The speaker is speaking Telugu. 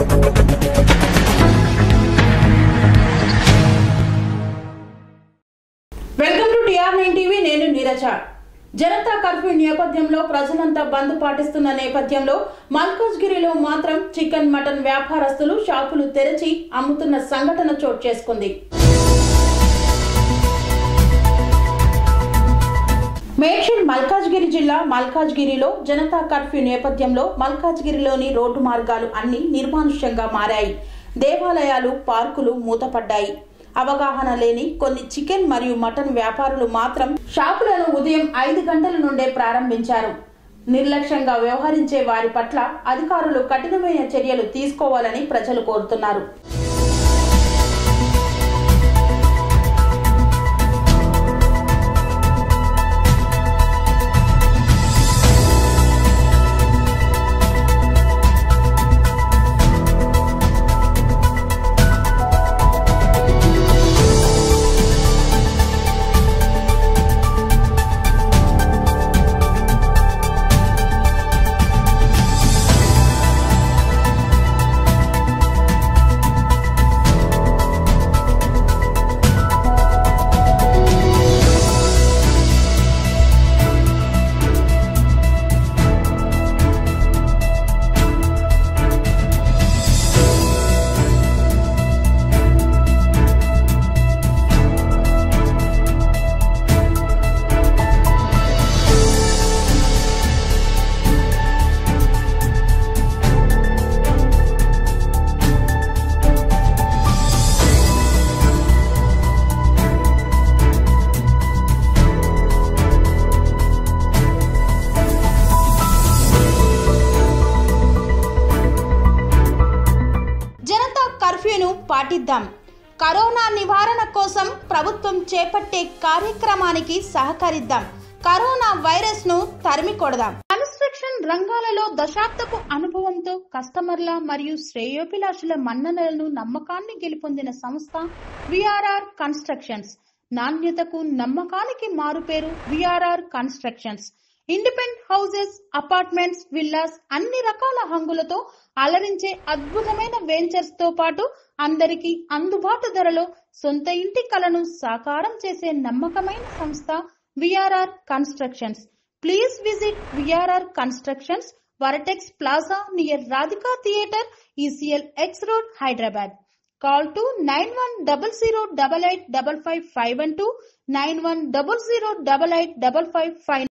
Welcome to TR9 TV. నేను నీరజ. జనతా కర్ఫ్యూ నేపథ్యంలో ప్రజలంతా బంద్ పాటిస్తున్న నేపథ్యంలో మల్కాజ్గిరిలో మాత్రం చికెన్ మటన్ వ్యాపారస్తులు షాపులు తెరిచి అమ్ముతున్న సంఘటన చోటు చేసుకుంది. మేడ్చల్ మల్కాజ్గిరి జిల్లా మల్కాజ్గిరిలో జనతా కర్ఫ్యూ నేపథ్యంలో మల్కాజ్గిరిలోని రోడ్డు మార్గాలు అన్ని నిర్మానుష్యంగా మారాయి. దేవాలయాలు, పార్కులు మూతపడ్డాయి. అవగాహన లేని కొన్ని చికెన్ మరియు మటన్ వ్యాపారులు మాత్రం షాపులను ఉదయం 5 గంటల నుండే ప్రారంభించారు. నిర్లక్ష్యంగా వ్యవహరించే వారి పట్ల అధికారులు కఠినమైన చర్యలు తీసుకోవాలని ప్రజలు కోరుతున్నారు. పాటిద్దాం. కరోనా నివారణ కోసం ప్రభుత్వం చేపట్టే కార్యక్రమానికి సహకరిద్దాం. కరోనా వైరస్ ను తరిమి కొడదాం. కన్స్ట్రక్షన్ రంగాలలో దశాబ్దపు అనుభవంతో కస్టమర్ల మరియు శ్రేయోభిలాషుల మన్ననలను, నమ్మకాన్ని గెలుపొందిన సంస్థ VRR కన్స్ట్రక్షన్స్. నాణ్యతకు, నమ్మకానికి మారుపేరు VRR constructions. Independent houses, apartments, villas, అన్ని రకాల హంగులతో అలరించే అద్భుతమైన వెంచర్స్ తో పాటు అందరికీ అందుబాటు ధరలో సొంత ఇంటి కలను సాకారం చేసే నమ్మకమైన సంస్థ VRR constructions. Please visit VRR constructions, Vortex plaza near Radhika theatre, ECL X Road, Hyderabad. Call to 910088555512, 9100885559.